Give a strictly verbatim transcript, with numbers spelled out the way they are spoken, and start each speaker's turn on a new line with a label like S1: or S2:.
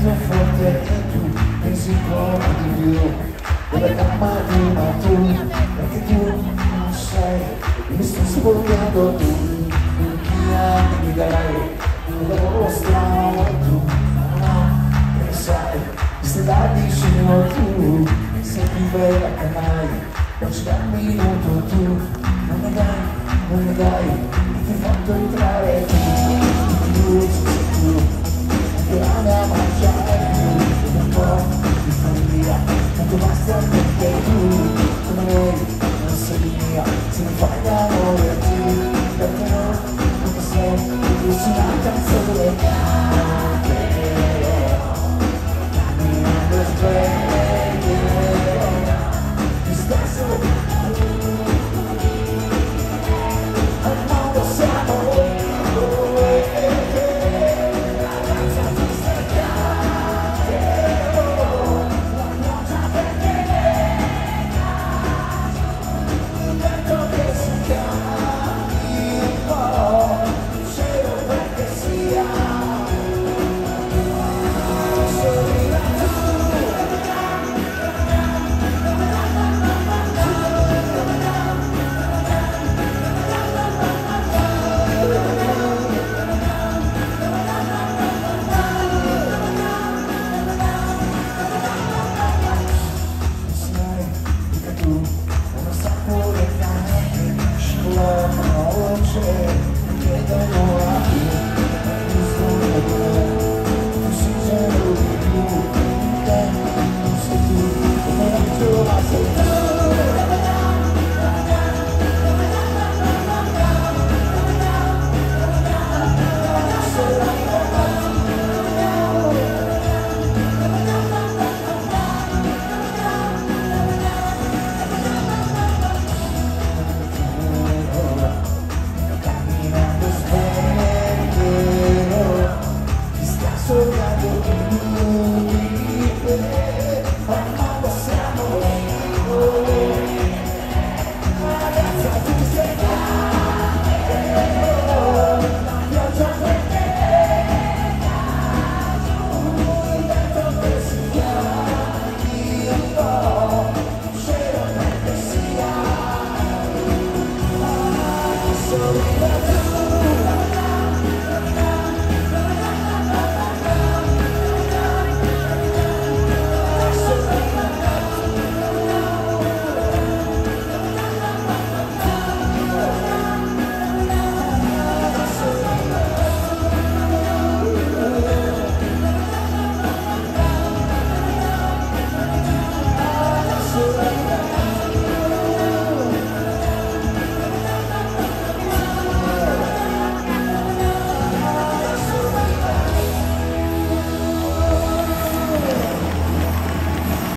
S1: tanto forte e tu pensi ancora di più della cama di ma tu, perché tu non sai, mi sto spogliando tu, mi ami dai, un lavoro strano tu, no, che ne sai, mi stai da vicino tu, sei più bella che mai, non ci dà un minuto tu, non mi dai, non mi dai, ti ho fatto entrare tu.